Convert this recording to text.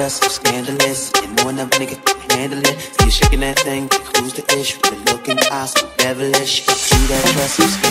dress so scandalous. You know another nigga can handle it. See you shaking that thing, who's the issue? The look in your eyes so devilish. See that dress so scandalous.